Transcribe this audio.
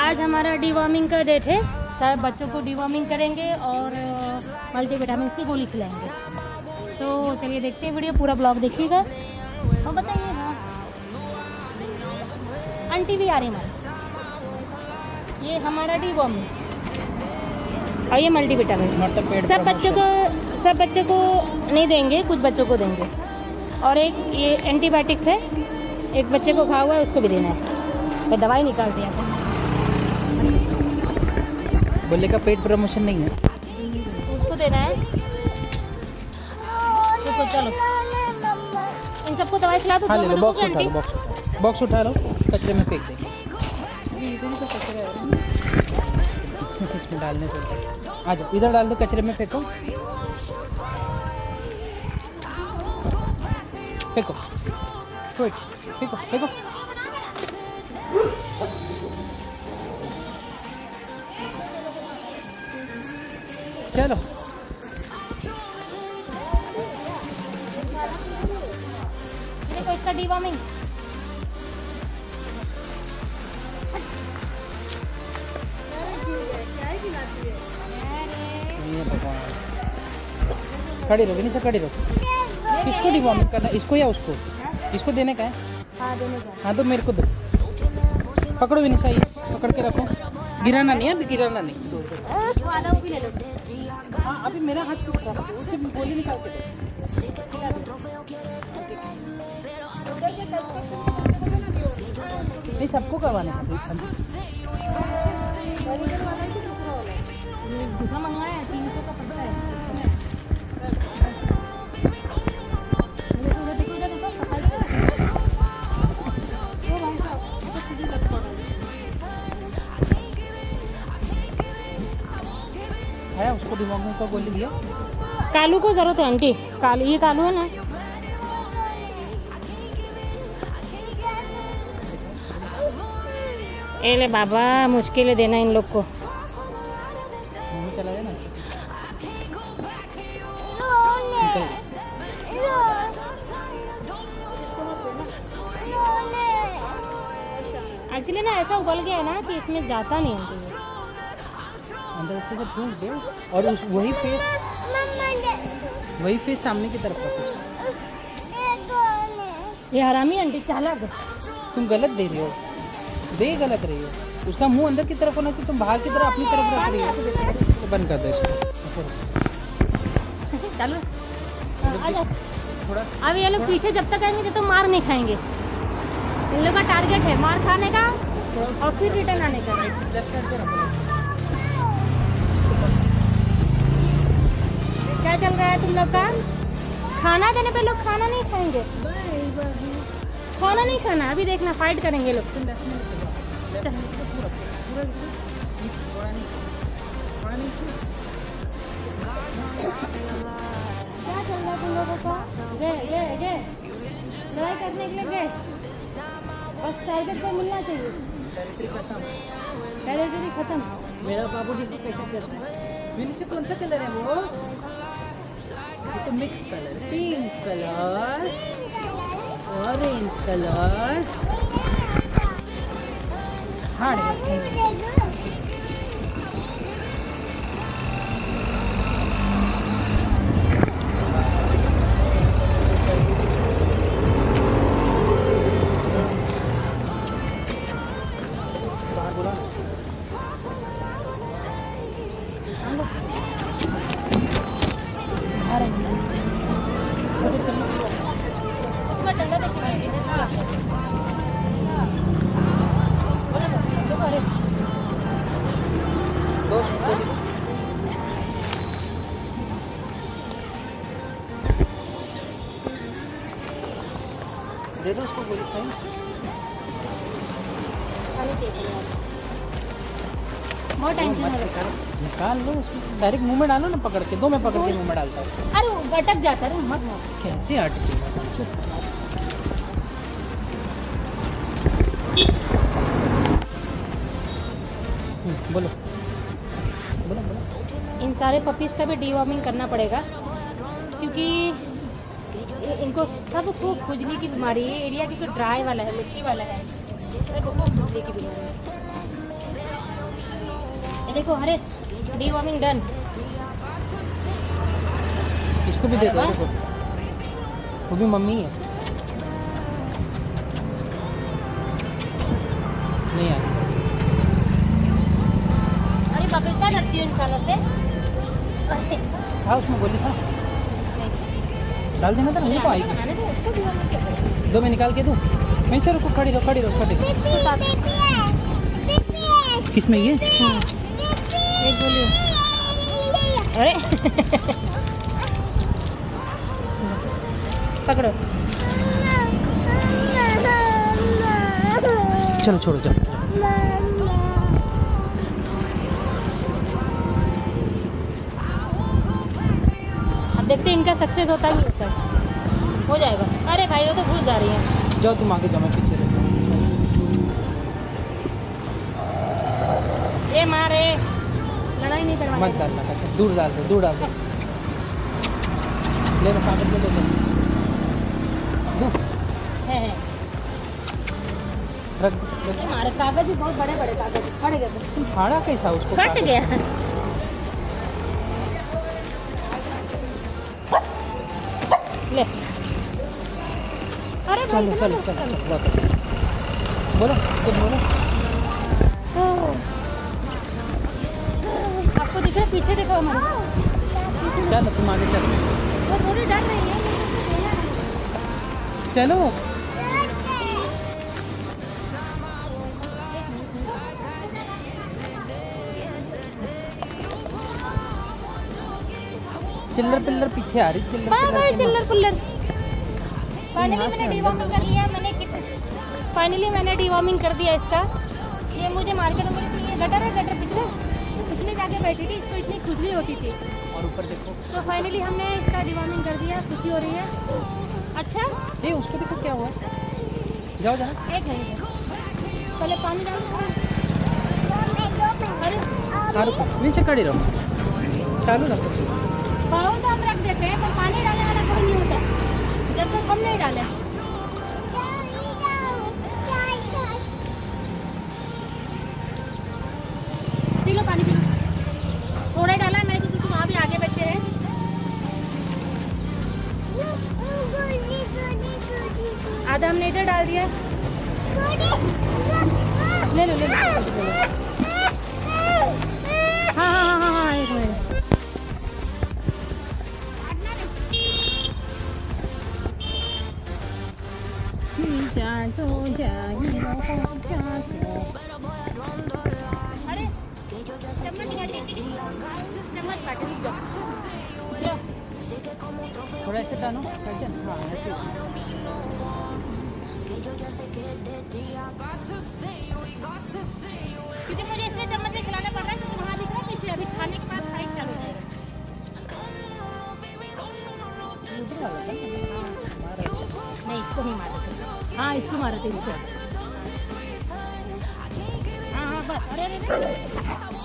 आज हमारा डिवॉर्मिंग का डेट है। सब बच्चों को डिवॉर्मिंग करेंगे और मल्टीविटामिन की गोली खिलाएंगे। तो चलिए देखते हैं वीडियो, पूरा ब्लॉग देखिएगा और बताइए। हाँ, आंटी भी आ रही हमारी। ये हमारा डिवॉर्मिंग और ये मल्टीविटामिन सब बच्चों को नहीं देंगे, कुछ बच्चों को देंगे। और एक ये एंटीबायोटिक्स है, एक बच्चे को खा हुआ है, उसको भी देना है। तो दवाई निकाल दिया था। बोले का पेट प्रमोशन नहीं है, उसको देना है। तो चलो इन सबको दवाई खिला दो। हाँ, ले लो, बॉक्स उठा लो, बॉक्स उठा लो, कचरे में फेंक देंगे। इसमें डालने को आ जाओ, इधर डाल दो, कचरे में फेंको, फेंको, फेंको, फेंको। चलो देखो इसका डिवॉर्मिंग। खड़ी रहो विनीशा, खड़ी रहो। किसको डिवॉर्मिंग करना, इसको या उसको? इसको देने का है? हाँ देने का। हाँ तो मेरे को दो। पकड़ो विनीशा, ये पकड़ के रखो, गिराना नहीं है, अभी गिराना नहीं। वो आधा वो भी ले लो। हाँ अभी मेरा हाथ टूट रहा है, उससे गोली निकाल के दो। नहीं सबको करवाने का दूसरा मंगवाया है, 300 का पड़ता है। है उसको डिवॉर्मिंग का गोली दिया। कालू को जरूरत है आंटी, कालू, ये कालू है ना। ए ले बाबा, मुश्किल है देना इन लोग को। चला गया ना, एक्चुअली ना ऐसा उबल गया है ना कि इसमें जाता नहीं है अंदर से फूंक दो और उस वही फेस सामने की तरफ रखो। ये हरामी आंटी चालाक है। तुम गलत दे रही हो, दे गलत रही हो। उसका मुंह अंदर की तरफ होना चाहिए, तुम बाहर की तरफ अपनी तरफ रख रही हो। तो बंद कर दो इसको। चलो थोड़ा। अब ये लोग पीछे जब तक आएंगे तो मार नहीं खाएंगे। इन लोग का टारगेट है मार खाने का और फिर रिटर्न आने का। क्या चल रहा है तुम लोग का? खाना देने पे लोग खाना नहीं खाएंगे, खाना नहीं खाना। अभी देखना फाइट करेंगे लोग। क्या चल रहा है तुम लोगों का? गे लड़ाई करने के लिए गए, बस टारगेट को मिलना चाहिए। टेरिटरी खत्म। मेरा बाबू जी कैसे करता है? विनीशा कौन सा कलर है वो? ये तो mix colour, pink colour, orange colour. हाँ दे दो उसको गोली खाई। बहुत टेंशन हो रहा है। निकाल लो उसको, डायरेक्ट मुंह में डालो ना, पकड़ के दो, मैं पकड़ के मुंह में डालता हूँ। अरे वो अटक जाता है, मत मार। कैसे अटकेगा? बोलो बोलो बोलो। इन सारे पपीज़ का भी डिवॉर्मिंग करना पड़ेगा क्योंकि इनको सबको खुजली की बीमारी है। एरिया की तो ड्राई वाला है, मिट्टी वाला है, खुजली की बीमारी है। देखो हरेश, डीवॉर्मिंग डन। इसको भी दे दो, देखो वो भी मम्मी है। नहीं यार, अरे बाप रे, इतना डरती हूँ इंसानों से। था उसमें गोली था, डाल देना था, मुझे तो आएगी। बनाने दो उसको, deworming क्या करें? दो मैं निकाल के दूँ। मैं से रुको, खड़ी रहो खड़ी रहो खड़ी रहो। किसमें ये? एक गोली। अरे पकड़ो। चलो छोड़ो चलो। अब देखते हैं इनका सक्सेस होता भी होता है। हो जाएगा। अरे भाई वो तो घुस जा रही है। जाओ तुम आगे जाओ, मैं पीछे रहता हूँ। ये मारे, लड़ाई नहीं करवा। मत डालना, अच्छा दूर डाल दो, दूर डाल दो। ले लो कागज, ले लो दो। है रख दो, रख दो। हमारे कागज भी बहुत बड़े बड़े कागज फट गए थे। तुम फाड़ा कैसा उसको? फट कागज? गया। ले। अरे भाई, चलो चलो चलो बोलो कुछ बोलो। आपको दिख रहा है पीछे, देखो हमारे। चलो तुम आगे चलो। वो थोड़ी डर रही है। चलो चिल्लर पिल्लर पीछे आ रही, चिल्लर बाय बाय पिल्लर चिल्लर पुल्लर। फाइनली यहाँ से मैंने अंदर डीवॉर्मिंग कर लिया। फाइनली मैंने डीवॉर्मिंग कर दिया इसका। ये मुझे मार्केट में ये गटर है, गटर पिछले जाके बैठी थी, इसको इतनी खुजली होती थी। और ऊपर देखो। तो फाइनली हमने इसका डीवॉर्मिंग कर दिया। खुशी हो रही है। अच्छा ये उसको देखो क्या हुआ। जाओ जरा। एक मिनट, पहले पानी डालो। अरे हाँ रुको, नीचे खड़ी रहो, चालू रखो। पाँव तो हम रख देते हैं, पर पानी डालने वाला कोई नहीं होता जब तक हम नहीं डालें। पी लो पानी, पी लो। थोड़ा ही डाला है मैं, क्योंकि वहाँ भी आगे बच्चे हैं। आधा हमने इधर डाल दिया। ले लो ले लो। हाँ हाँ हाँ हाँ, एक मिनट। अरे चम्मच काट लो। थोड़ा ऐसे डालो, हाँ ऐसे। क्योंकि मुझे इसलिए चम्मच से खिलाना पड़ रहा है, क्योंकि वहाँ दिख रहा है पीछे, अभी खाने के बाद फाइट चालू हो जाएगा। नहीं इसको नहीं मारा थे। हाँ इसको मारा थे, इसको। हाँ हाँ बस। अरे